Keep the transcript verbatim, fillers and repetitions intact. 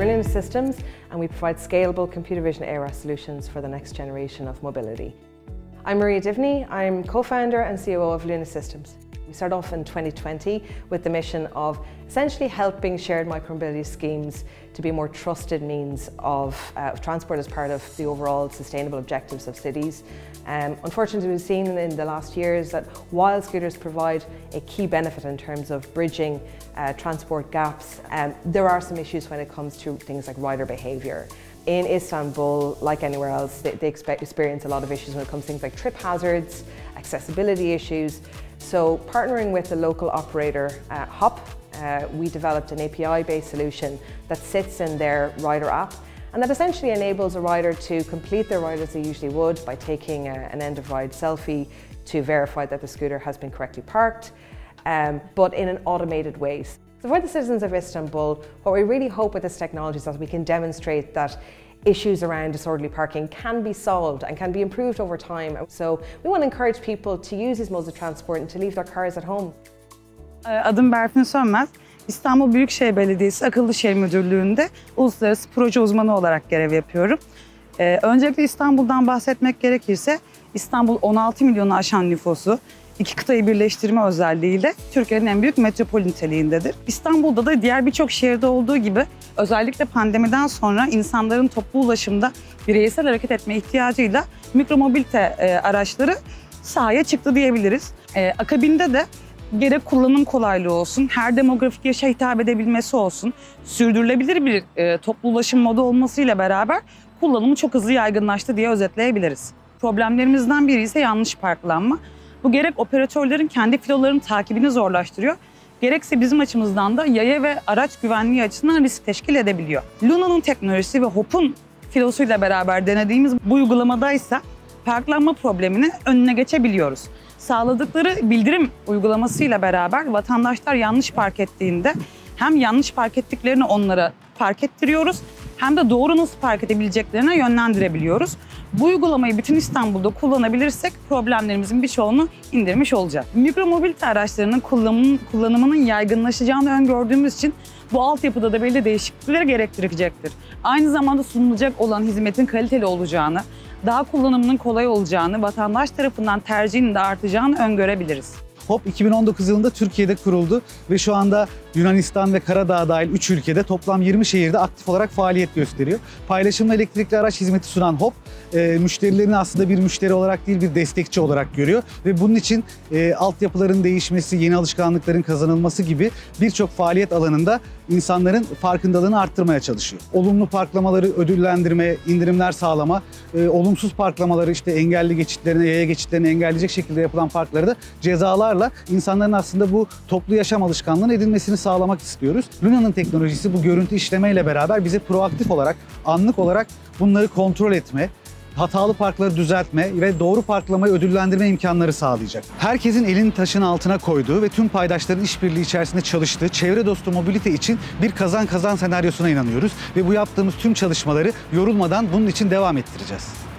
We're Luna Systems and we provide scalable computer vision A R S solutions for the next generation of mobility. I'm Maria Divney, I'm co-founder and C O O of Luna Systems. We started off in twenty twenty with the mission of essentially helping shared micromobility schemes to be a more trusted means of, uh, of transport as part of the overall sustainable objectives of cities. Um, unfortunately, we've seen in the last years that while scooters provide a key benefit in terms of bridging uh, transport gaps, um, there are some issues when it comes to things like rider behaviour. In Istanbul, like anywhere else, they, they expect, experience a lot of issues when it comes to things like trip hazards, accessibility issues. So partnering with the local operator, uh, Hop, uh, we developed an A P I-based solution that sits in their rider app and that essentially enables a rider to complete their ride as they usually would by taking a, an end-of-ride selfie to verify that the scooter has been correctly parked, um, but in an automated way. So for the citizens of Istanbul, what we really hope with this technology is that we can demonstrate that issues around disorderly parking can be solved and can be improved over time. So we want to encourage people to use these modes of transport and to leave their cars at home. Adım Berfin Sönmez. İstanbul Büyükşehir Belediyesi Akıllı Şehir Müdürlüğü'nde uluslararası proje uzmanı olarak görev yapıyorum. Ee, öncelikle İstanbul'dan bahsetmek gerekirse İstanbul on altı milyonu aşan nüfusu, iki kıtayı birleştirme özelliğiyle Türkiye'nin en büyük metropol niteliğindedir. İstanbul'da da diğer birçok şehirde olduğu gibi özellikle pandemiden sonra insanların toplu ulaşımda bireysel hareket etme ihtiyacıyla mikromobilite e, araçları sahaya çıktı diyebiliriz. E, akabinde de gerek kullanım kolaylığı olsun, her demografik yaşa hitap edebilmesi olsun, sürdürülebilir bir e, toplu ulaşım modu olmasıyla beraber kullanımı çok hızlı yaygınlaştı diye özetleyebiliriz. Problemlerimizden biri ise yanlış parklanma. Bu gerek operatörlerin kendi filolarının takibini zorlaştırıyor, gerekse bizim açımızdan da yaya ve araç güvenliği açısından risk teşkil edebiliyor. Luna'nın teknolojisi ve Hop'un filosuyla beraber denediğimiz bu uygulamadaysa parklanma problemini önüne geçebiliyoruz. Sağladıkları bildirim uygulamasıyla beraber vatandaşlar yanlış park ettiğinde hem yanlış park ettiklerini onlara park ettiriyoruz hem de doğru nasıl park edebileceklerine yönlendirebiliyoruz. Bu uygulamayı bütün İstanbul'da kullanabilirsek problemlerimizin birçoğunu indirmiş olacak. Mikromobilite araçlarının kullanımının, kullanımının yaygınlaşacağını öngördüğümüz için bu altyapıda da belli değişiklikleri gerektirecektir. Aynı zamanda sunulacak olan hizmetin kaliteli olacağını, daha kullanımının kolay olacağını, vatandaş tarafından tercihinin de artacağını öngörebiliriz. Hop iki bin on dokuz yılında Türkiye'de kuruldu ve şu anda Yunanistan ve Karadağ dahil üç ülkede toplam yirmi şehirde aktif olarak faaliyet gösteriyor. Paylaşımlı elektrikli araç hizmeti sunan Hop, e, müşterilerini aslında bir müşteri olarak değil bir destekçi olarak görüyor ve bunun için e, altyapıların değişmesi, yeni alışkanlıkların kazanılması gibi birçok faaliyet alanında insanların farkındalığını arttırmaya çalışıyor. Olumlu parklamaları ödüllendirme, indirimler sağlama, e, olumsuz parklamaları işte engelli geçitlerini, yaya geçitlerini engelleyecek şekilde yapılan parkları da cezalarla insanların aslında bu toplu yaşam alışkanlığının edinmesini sağlamak istiyoruz. Luna'nın teknolojisi bu görüntü işlemeyle beraber bize proaktif olarak, anlık olarak bunları kontrol etme, hatalı parkları düzeltme ve doğru parklamayı ödüllendirme imkanları sağlayacak. Herkesin elini taşın altına koyduğu ve tüm paydaşların işbirliği içerisinde çalıştığı çevre dostu mobilite için bir kazan kazan senaryosuna inanıyoruz ve bu yaptığımız tüm çalışmaları yorulmadan bunun için devam ettireceğiz.